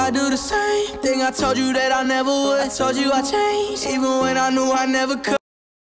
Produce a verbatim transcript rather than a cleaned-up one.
I do the same thing I told you that I never would. I told you I changed, even when I knew I never could.